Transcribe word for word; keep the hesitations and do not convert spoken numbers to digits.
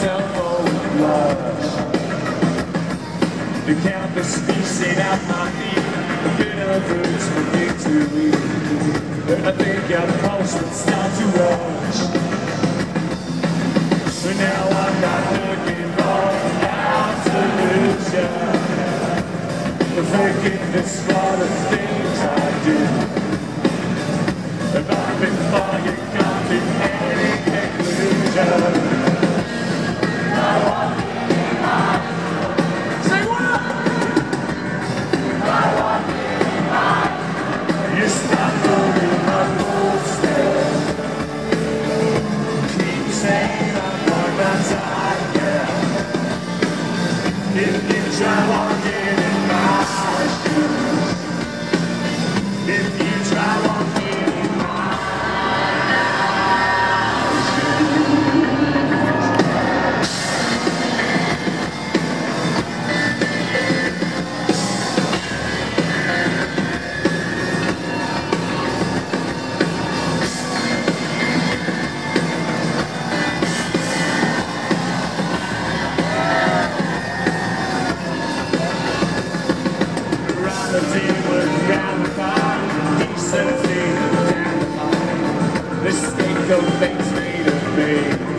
myself over blush. The countless feasting at my feet, bitter roots for victory. I think our pulse would start to rush. But now I'm not looking for an absolution. Forgiveness for the things I do. And not before you come to any conclusion. I want you in my say what? I want you in my you stumble in my footsteps. Keep saying I'm not that side, yeah. If you try walking in my shoes, if you try walking in my this state of things made of me.